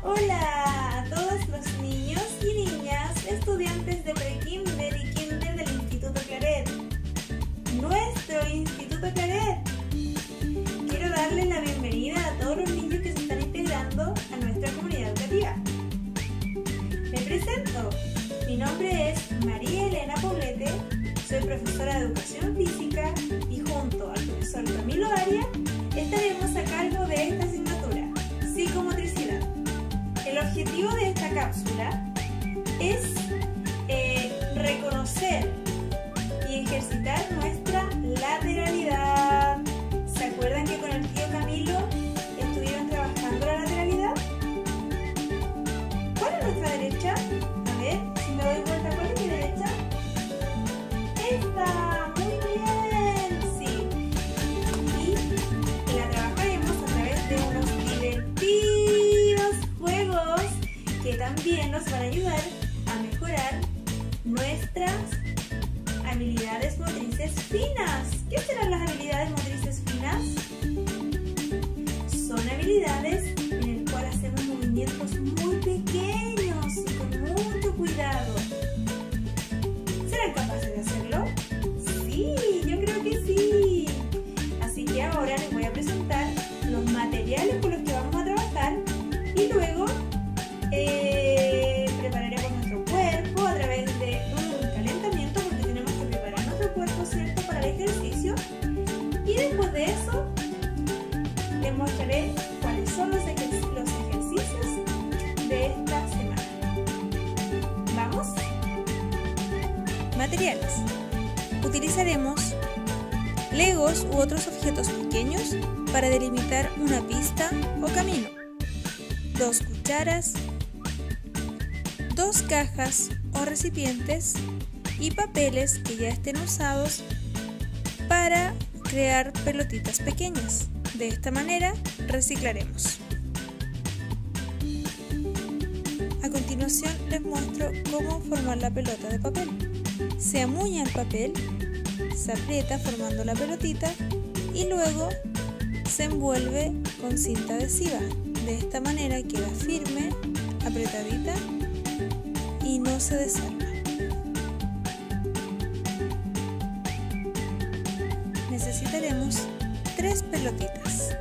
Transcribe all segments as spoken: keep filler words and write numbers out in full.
Hola a todos los niños y niñas, estudiantes de pre-kinder y kinder del Instituto Claret. Nuestro Instituto Claret. Quiero darles la bienvenida a todos los niños que se están integrando a nuestra comunidad educativa. Me presento. Mi nombre es María Elena Poblete, soy profesora de Educación Física y junto al profesor Camilo Arias estaremos a cargo de esta asignatura, Psicomotricidad. El objetivo de esta cápsula es eh, reconocer y ejercitar nuestra lateralidad. ¿Se acuerdan que con el tío Camilo estuvieron trabajando la lateralidad? ¿Cuál es nuestra derecha? A ver, si me doy vuelta, ¿cuál es mi derecha? ¡Esta! ¡Muy bien! Sí. Y la trabajaremos a través de unos divertidos juegos que también nos van a ayudar a mejorar nuestras habilidades motrices finas. ¿Qué serán las habilidades motrices finas? Son habilidades en las cuales hacemos movimientos muy pequeños y con mucho cuidado. ¿Serán capaces de hacerlo? Sí, yo creo que sí. Así que ahora les voy a presentar los materiales con los que vamos a trabajar y luego eh, prepararemos nuestro cuerpo a través de un calentamiento porque tenemos que preparar nuestro cuerpo, ¿cierto?, para el ejercicio. Y después de eso les mostraré cuáles son los, ejer los ejercicios de esta semana. ¿Vamos? Materiales. Utilizaremos legos u otros objetos pequeños para delimitar una pista o camino. Dos cucharas, dos cajas o recipientes y papeles que ya estén usados para crear pelotitas pequeñas. De esta manera reciclaremos. A continuación les muestro cómo formar la pelota de papel. Se amuña el papel, se aprieta formando la pelotita y luego se envuelve con cinta adhesiva. De esta manera queda firme, apretadita y no se desarma. Necesitaremos tres pelotitas.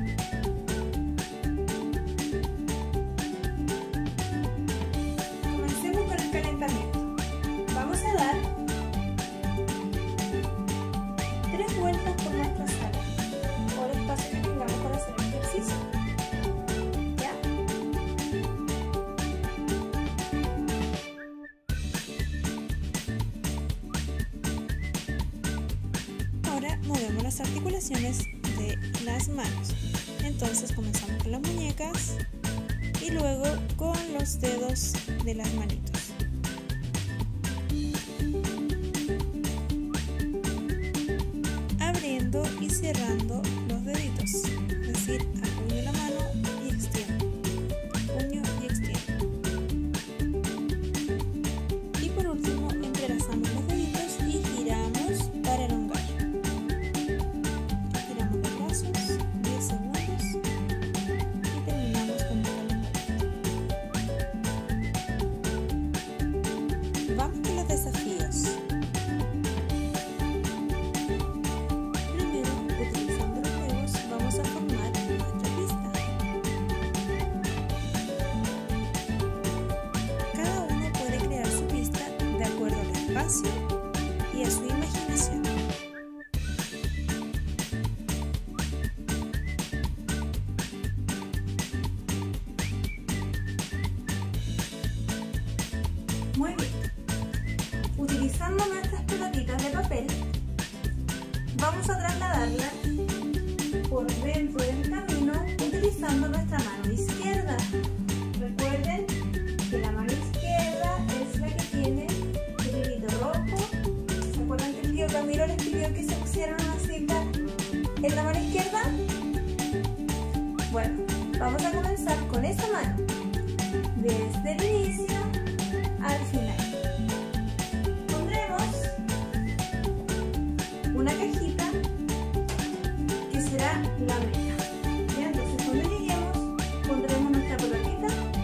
Comencemos con el calentamiento. Vamos a dar tres vueltas por nuestra sala o el espacio que tengamos para hacer el ejercicio. ¿Ya? Ahora movemos las articulaciones de las manos. Entonces comenzamos con las muñecas y luego con los dedos de las manitos. Abriendo y cerrando los deditos, es decir, apoyo la mano y extiendo, puño y extiendo. Y por último entrelazamos los deditos y giramos para elongar. Giramos los brazos diez segundos y terminamos con el calentamiento. Vamos con los desafíos. Vamos a formar nuestra pista. Cada uno puede crear su pista de acuerdo al espacio y a su imaginación. Muy bien. Utilizando nuestras pelotitas de papel, vamos a trasladarlas por dentro del camino utilizando nuestra mano izquierda. Recuerden que la mano izquierda es la que tiene el hilito rojo. ¿Se acuerdan que el tío Camilo les pidió que se pusieran una cinta en la mano izquierda? Bueno, vamos a comenzar con esa mano desde el inicio al final. Pondremos una cajita que será la meta. Entonces cuando lleguemos pondremos nuestra pelotita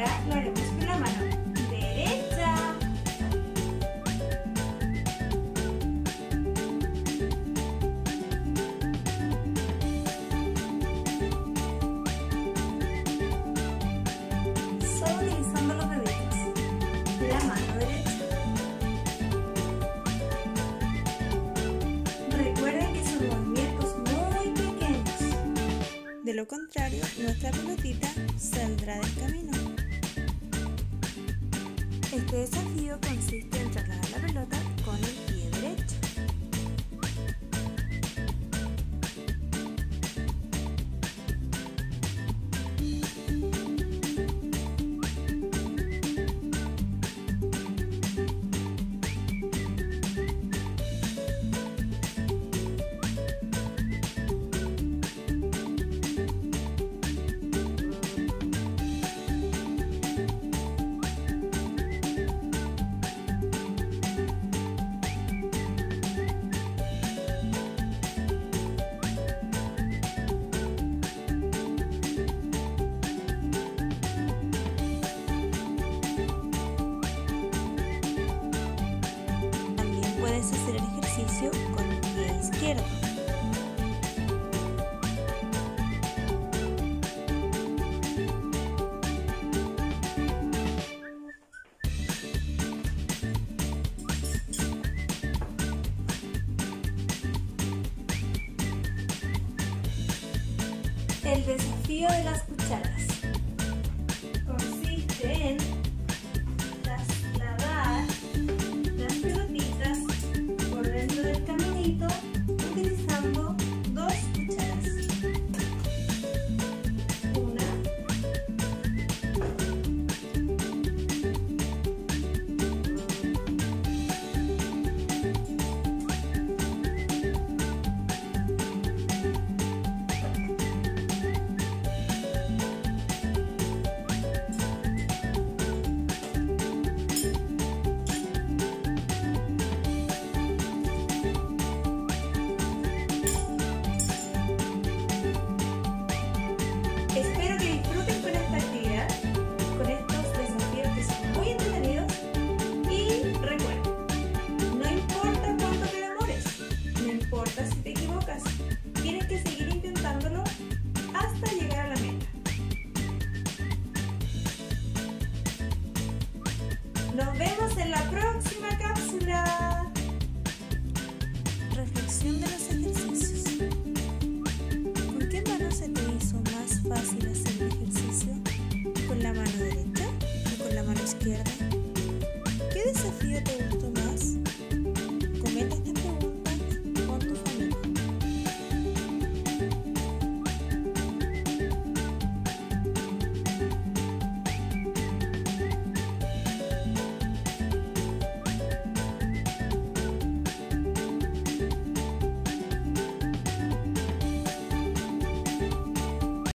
Ahora lo haremos con la mano derecha. Solo utilizando los deditos. La mano derecha. Recuerden que son movimientos muy pequeños. De lo contrario, nuestra pelotita saldrá del camino. Este desafío consiste en trasladar la pelota con el pie derecho. Puedes hacer el ejercicio con el pie izquierdo. El desafío de las cucharas consiste en trasladar las pelotitas por dentro del caminito utilizando dos cucharas. Una Espero que disfruten con esta actividad, con estos desafíos que son muy entretenidos. Y recuerden, no importa cuánto te demores, no importa si te equivocas, tienes que seguir intentándolo hasta llegar a la meta. Nos vemos.